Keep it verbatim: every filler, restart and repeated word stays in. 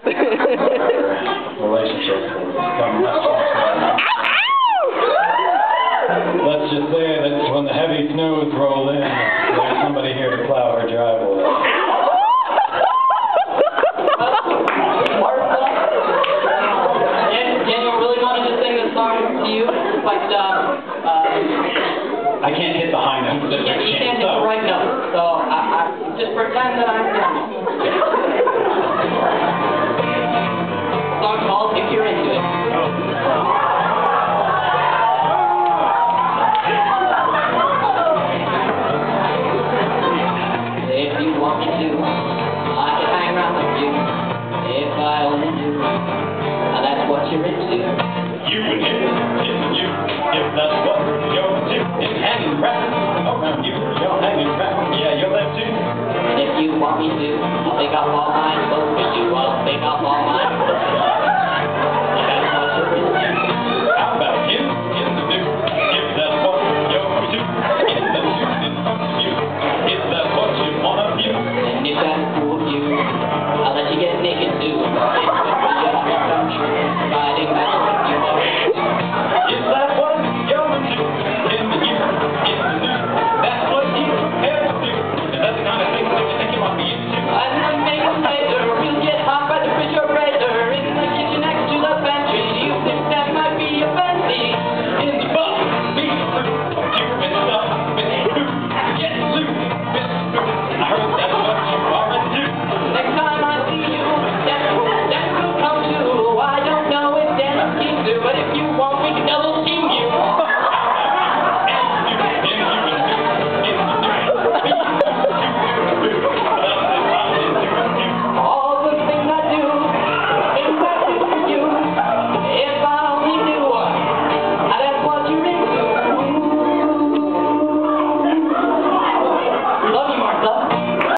relationship will become much more. Let's just say that when the heavy snows roll in, there's somebody here to plow her driveway. Daniel really wanted to sing this song to you, but um, uh, I can't hit the high notes. You can't, you can't hit the right note, so I, I, just pretend that I'm Daniel. The song's called If You're Into It. If you want me to, I can hang around with you. If I only knew, now that's what you're into. You and him, him and you, if that's what you're into, it's hanging round around you, you're hanging round, yeah, you're there too. And if you want me to, I'll pick up all my clothes for you, I'll pick up all my